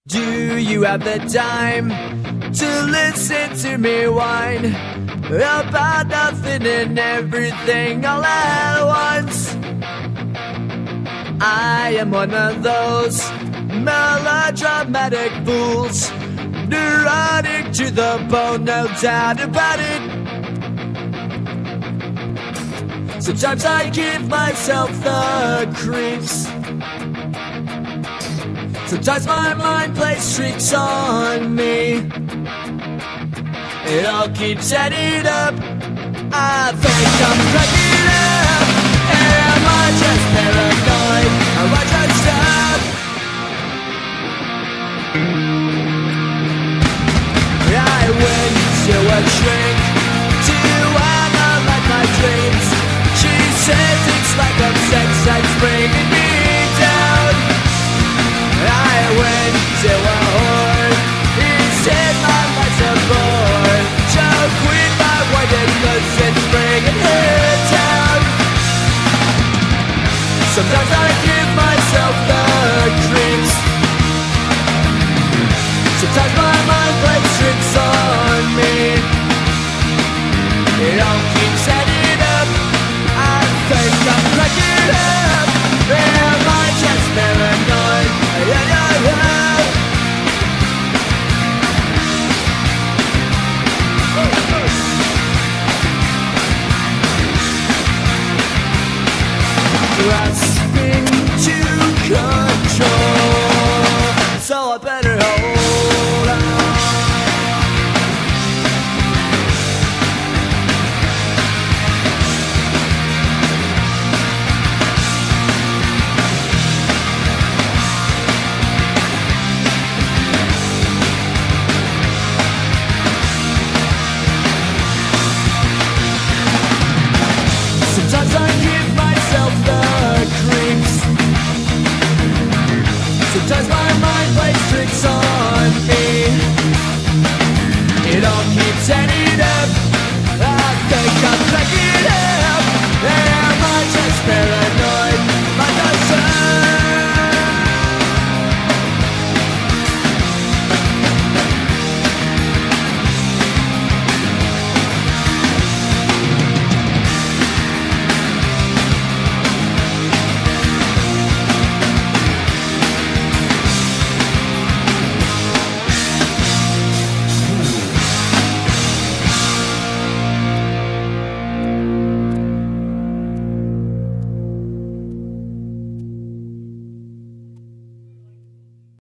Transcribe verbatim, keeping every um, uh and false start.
Do you have the time to listen to me whine about nothing and everything all at once? I am one of those melodramatic fools, neurotic to the bone, no doubt about it. Sometimes I give myself the creeps. Sometimes my mind plays tricks on me. It all keeps adding up. I think I'm cracking up. Am I just paranoid? Am I just up? I went to a shrink to analyze my dreams. She says it's like I'm sex that's bringing me down. I went to a whore. He said my life's a bore. So quit my white cause it's bringing her down. Sometimes I give myself the creeps. Sometimes my mind plays tricks on me. It all keeps adding up. I think I'm cracking up. Am I just paranoid? Yeah, yeah, yeah. Grasping to control, so I better hold on. Sometimes I give myself the creeps. Sometimes my mind plays tricks on